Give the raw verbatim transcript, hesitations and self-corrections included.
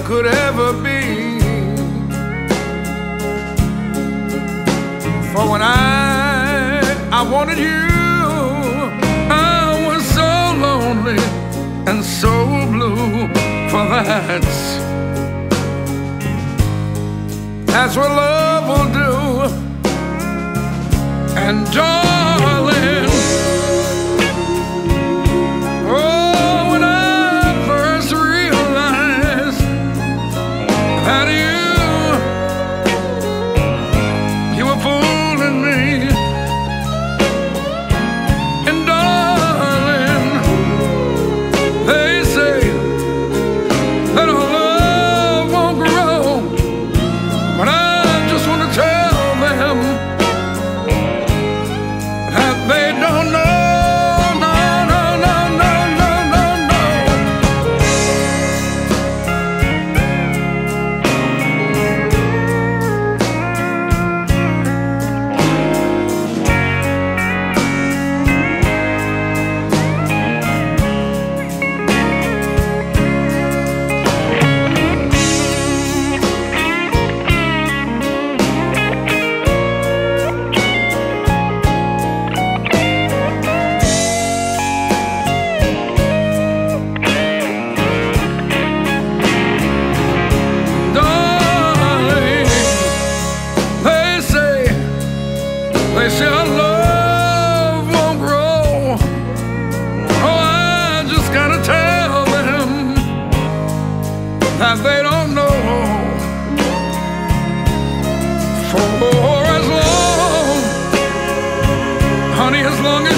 could ever be. For when I, I wanted you, I was so lonely and so blue. For that's, that's what love will do. And darling, oh, when I first realized that you, you were fooling me. And darling, they say that our love won't grow, but I just want to tell them that they don't know. No, no, no, no, no, no, no. Darling, they say, they say our love won't grow. Oh, I just gotta tell them that they don't know. For as long, honey, as long as